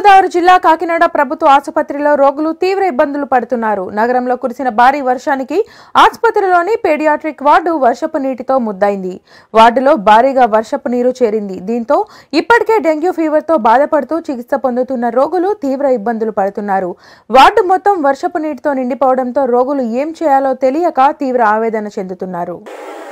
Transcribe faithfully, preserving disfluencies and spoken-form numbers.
గోదావరి జిల్లా కాకినాడ ప్రభుత్వ ఆసుపత్రిలో రోగులు తీవ్ర ఇబ్బందులు పడుతున్నారు. నగరంలో కురిసిన భారీ వర్షానికి ఆసుపత్రిలోని పేడియాట్రిక్ వార్డు వర్షపు నీటితో ముద్దైంది. వార్డులో భారీగా వర్షపు నీరు చేరింది. దీంతో ఇప్పటికే డెంగ్యూ ఫీవర్ తో బాధపడుతూ చికిత్స పొందుతున్న రోగులు తీవ్ర ఇబ్బందులు పడుతున్నారు. వార్డు మొత్తం వర్షపు నీటితో నిండిపోవడంతో రోగులు ఏం చేయాలో తెలియక తీవ్ర ఆవేదన చెందుతున్నారు.